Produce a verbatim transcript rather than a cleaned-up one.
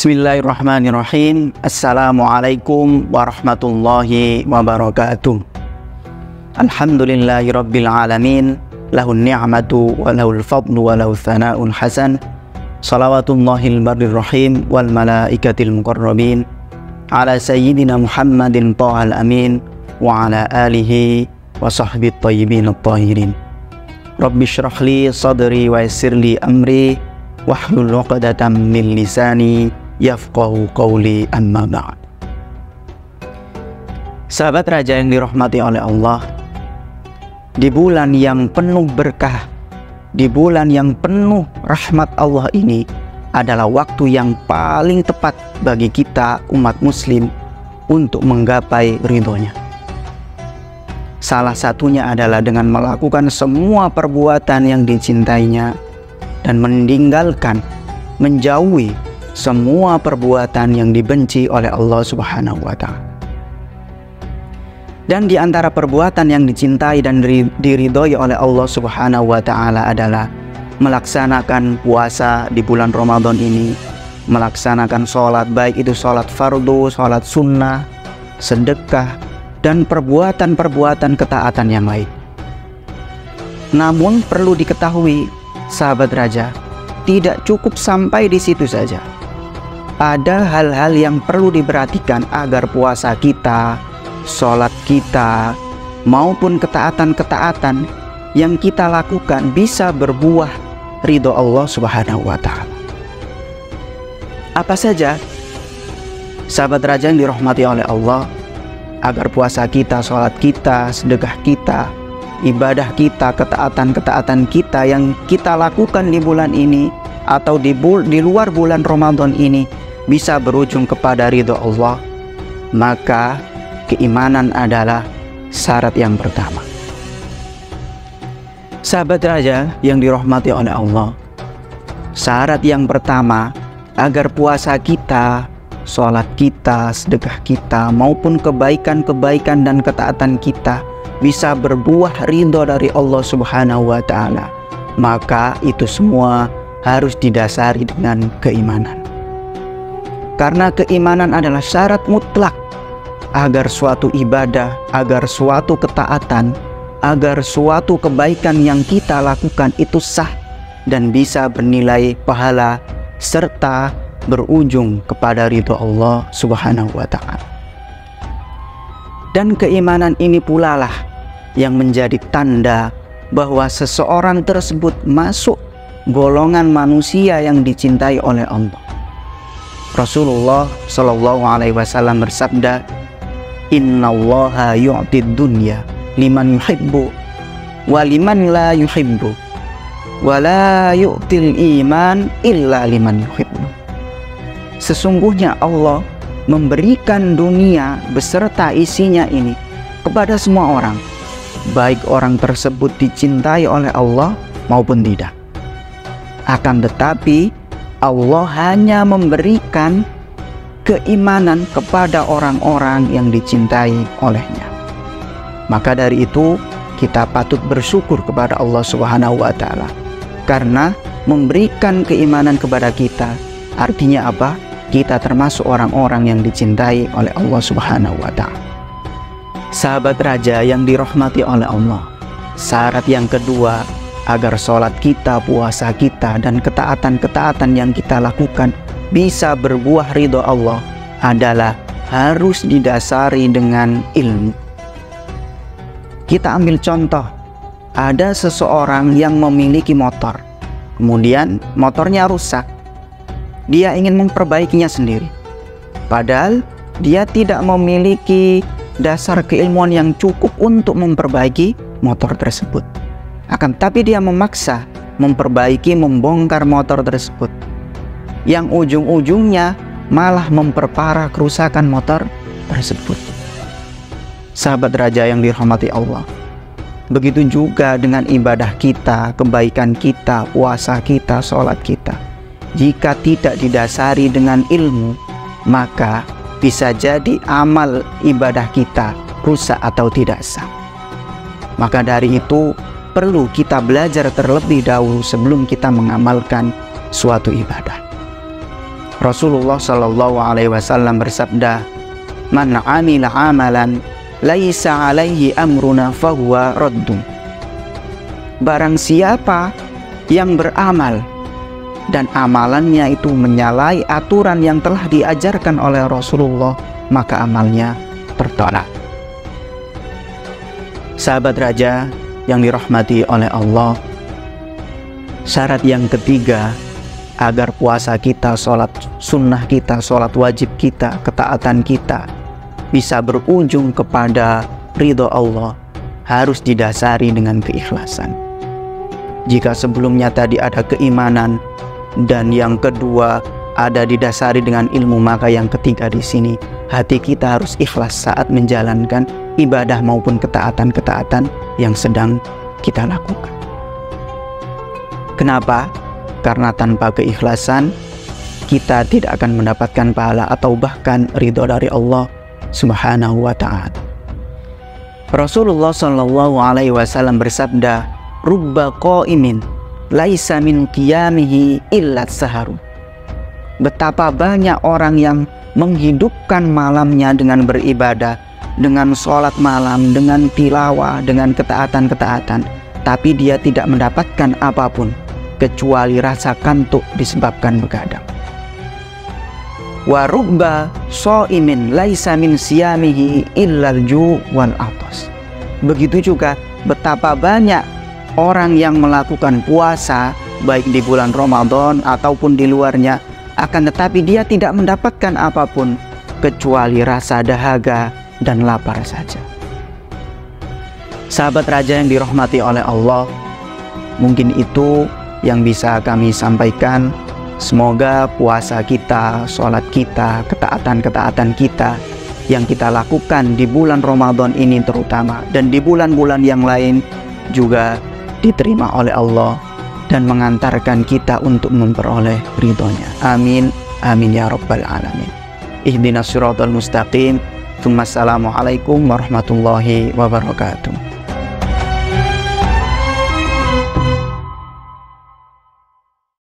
Bismillahirrahmanirrahim. Assalamualaikum warahmatullahi wabarakatuh. Alhamdulillahi rabbil alamin. Lahun ni'matu wa lahul fadlu wa lahul thana'ul hasan. Salawatullahil barrir rahim wal malaikatil muqarrabin ala sayyidina Muhammadin ta'al amin wa ala alihi wa sahbihi tayyibin at-tahirin. Rabbi syrah li sadri wa yassir li amri wahlul 'uqdatam min lisani yafqahu qawli, amma ba'd. Sahabat raja yang dirahmati oleh Allah, di bulan yang penuh berkah, di bulan yang penuh rahmat Allah ini adalah waktu yang paling tepat bagi kita umat muslim untuk menggapai ridhonya. Salah satunya adalah dengan melakukan semua perbuatan yang dicintainya dan meninggalkan, menjauhi semua perbuatan yang dibenci oleh Allah Subhanahu wa Ta'ala. Dan di antara perbuatan yang dicintai dan diridhoi oleh Allah Subhanahu wa Ta'ala adalah melaksanakan puasa di bulan Ramadan ini, melaksanakan sholat, baik itu sholat fardu, sholat sunnah, sedekah, dan perbuatan-perbuatan ketaatan yang lain. Namun perlu diketahui, sahabat raja, tidak cukup sampai di situ saja. Ada hal-hal yang perlu diperhatikan agar puasa kita, sholat kita, maupun ketaatan-ketaatan yang kita lakukan bisa berbuah ridho Allah Subhanahu wa Ta'ala. Apa saja, sahabat raja yang dirahmati oleh Allah, agar puasa kita, sholat kita, sedekah kita, ibadah kita, ketaatan-ketaatan kita yang kita lakukan di bulan ini atau di, bul di luar bulan Ramadan ini bisa berujung kepada ridho Allah, maka keimanan adalah syarat yang pertama. Sahabat raja yang dirahmati oleh Allah, syarat yang pertama agar puasa kita, sholat kita, sedekah kita, maupun kebaikan-kebaikan dan ketaatan kita bisa berbuah ridho dari Allah Subhanahu wa Ta'ala, maka itu semua harus didasari dengan keimanan. Karena keimanan adalah syarat mutlak agar suatu ibadah, agar suatu ketaatan, agar suatu kebaikan yang kita lakukan itu sah dan bisa bernilai pahala serta berujung kepada ridho Allah Subhanahu wa Ta'ala. Dan keimanan ini pula lah yang menjadi tanda bahwa seseorang tersebut masuk golongan manusia yang dicintai oleh Allah. Rasulullah Shallallahu Alaihi Wasallam bersabda, Innallaha yu'tid dunya liman yuhibbu wa liman la yuhibbu wa la yu'til iman illa liman yuhibbu. Sesungguhnya Allah memberikan dunia beserta isinya ini kepada semua orang, baik orang tersebut dicintai oleh Allah maupun tidak. Akan tetapi Allah hanya memberikan keimanan kepada orang-orang yang dicintai olehnya. Maka dari itu kita patut bersyukur kepada Allah Subhanahu wa Ta'ala, karena memberikan keimanan kepada kita artinya apa? Kita termasuk orang-orang yang dicintai oleh Allah Subhanahu wa Ta'ala. Sahabat raja yang dirahmati oleh Allah, syarat yang kedua agar sholat kita, puasa kita, dan ketaatan-ketaatan yang kita lakukan bisa berbuah ridho Allah adalah harus didasari dengan ilmu. Kita ambil contoh, ada seseorang yang memiliki motor, kemudian motornya rusak. Dia ingin memperbaikinya sendiri, padahal dia tidak memiliki dasar keilmuan yang cukup untuk memperbaiki motor tersebut. Akan tapi dia memaksa memperbaiki, membongkar motor tersebut, yang ujung-ujungnya malah memperparah kerusakan motor tersebut. Sahabat raja yang dirahmati Allah, begitu juga dengan ibadah kita, kebaikan kita, puasa kita, sholat kita. Jika tidak didasari dengan ilmu, maka bisa jadi amal ibadah kita rusak atau tidak sah. Maka dari itu perlu kita belajar terlebih dahulu sebelum kita mengamalkan suatu ibadah. Rasulullah Shallallahu Alaihi Wasallam bersabda, "Man amila amalan laisa alaihi amruna fahuwa raddun." Barang siapa yang beramal dan amalannya itu menyalahi aturan yang telah diajarkan oleh Rasulullah, maka amalnya tertolak. Sahabat raja yang dirahmati oleh Allah, syarat yang ketiga agar puasa kita, sholat sunnah kita, sholat wajib kita, ketaatan kita bisa berujung kepada ridho Allah, harus didasari dengan keikhlasan. Jika sebelumnya tadi ada keimanan dan yang kedua ada didasari dengan ilmu, maka yang ketiga di sini hati kita harus ikhlas saat menjalankan ibadah maupun ketaatan-ketaatan yang sedang kita lakukan. Kenapa? Karena tanpa keikhlasan kita tidak akan mendapatkan pahala atau bahkan ridho dari Allah Subhanahu wa ta'ala. Rasulullah Shallallahu Alaihi Wasallam bersabda, "Rubba qaimin laisa min qiyamihi illa saharu." Betapa banyak orang yang menghidupkan malamnya dengan beribadah, dengan sholat malam, dengan tilawah, dengan ketaatan-ketaatan, tapi dia tidak mendapatkan apapun kecuali rasa kantuk disebabkan begadang. Wa rubba shaimin laisa min siyamihi illal ju' wal atas. Begitu juga betapa banyak orang yang melakukan puasa baik di bulan Ramadan ataupun di luarnya, akan tetapi dia tidak mendapatkan apapun kecuali rasa dahaga dan lapar saja. Sahabat raja yang dirahmati oleh Allah, mungkin itu yang bisa kami sampaikan. Semoga puasa kita, sholat kita, ketaatan-ketaatan kita yang kita lakukan di bulan Ramadan ini terutama, dan di bulan-bulan yang lain juga diterima oleh Allah dan mengantarkan kita untuk memperoleh ridhonya. Amin, amin ya rabbal alamin. Ihdinas siratal mustaqim. Assalamualaikum warahmatullahi wabarakatuh.